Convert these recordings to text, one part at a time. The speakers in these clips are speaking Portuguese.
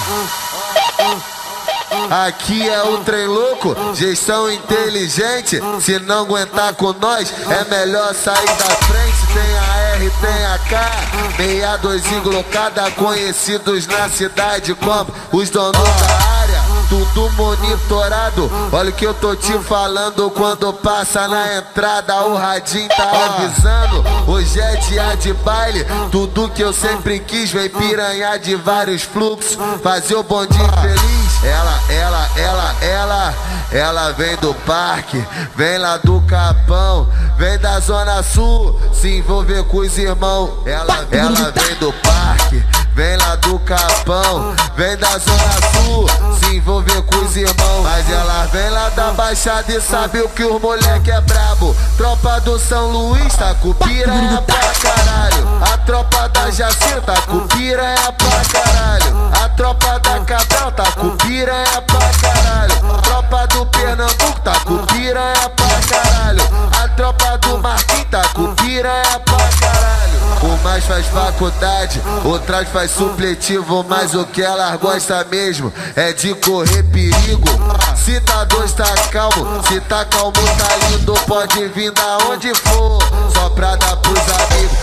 Aqui é o trem louco, gestão inteligente. Se não aguentar com nós, é melhor sair da frente. Tem a R, tem a K, 62 englocada, conhecidos na cidade como os donos da área. Tudo monitorado, olha o que eu tô te falando. Quando passa na entrada, o radinho tá avisando. Hoje é dia de baile, tudo que eu sempre quis. Vem piranha de vários fluxos, fazer o bondinho feliz. Ela vem do parque, vem lá do Capão, vem da Zona Sul, se envolver com os irmãos. Ela vem do parque, vem lá do Capão, vem da Zona Sul, se envolver com os irmãos. Mas ela vem lá da Baixada e sabe o que os moleque é brabo. Tropa do São Luís tá com piranha pra caralho. A tropa da Jacinta tá com piranha pra caralho. A tropa da Cabral tá com piranha pra caralho. A tropa do Pernambuco tá com piranha pra caralho. A tropa do Marquinhos tá com piranha pra caralho. O mais faz faculdade, o trás faz supletivo, mas o que elas gostam mesmo é de correr perigo. Se tá dois, tá calmo, se tá calmo, tá lindo, pode vir da onde for, só pra dar pros amigos.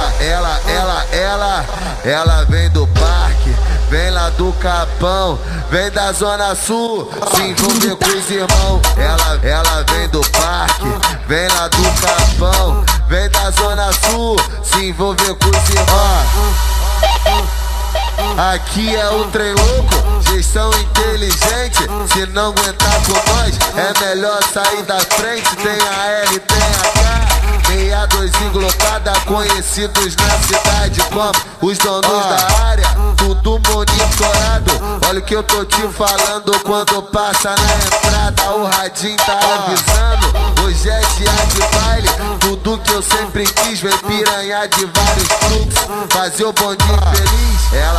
Ela vem do parque, vem lá do Capão, vem da Zona Sul, se envolver com os irmãos. Ela vem do parque, vem lá do Capão, vem da Zona Sul, se envolver com os irmãos. Aqui é o trem louco, gestão inteligente. Se não aguentar com nós, é melhor sair da frente. Tem a R, tem a K, 62 englocada, conhecidos na cidade como os donos da área. Tudo monitorado, olha o que eu tô te falando. Quando passa na entrada, o radinho tá avisando. Hoje é dia de baile, tudo que eu sempre quis. Vem piranha de vários fluxos, fazer o bondinho feliz.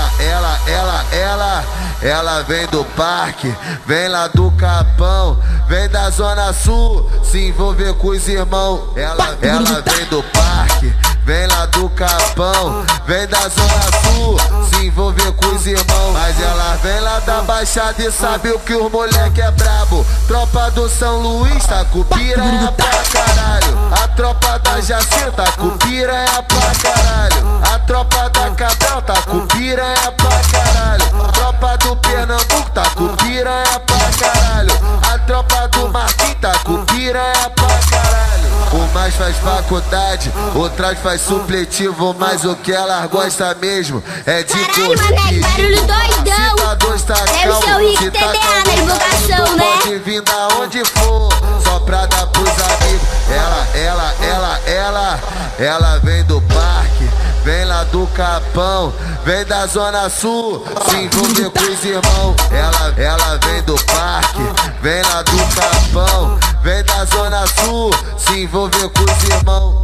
Ela vem do parque, vem lá do Capão, vem da Zona Sul, se envolver com os irmãos. Ela vem do parque, vem lá do Capão, vem da Zona Sul, se envolver com os irmãos. Mas ela vem lá da Baixada e sabe o que os moleque é brabo. Tropa do São Luís tá com piranha pra caralho. A tropa da Jacinta tá com piranha pra caralho. A tropa da Cabral tá com piranha pra caralho. A tropa do Pernambuco tá com piranha pra caralho. A tropa do Marquinhos tá com piranha pra caralho. O mais faz faculdade, o trás faz supletivo, mas o que elas gostam mesmo é de correr. Barulho doidão. Se tá dois, tá deve ser o Rick TDA na invocação, né? Pode vir da onde for, só pra dar pros amigos. Ela vem do parque, vem lá do Capão, vem da Zona Sul, se envolver com os irmãos. Ela vem do parque, vem lá do Capão, vem da Zona Sul, se envolver com os irmãos.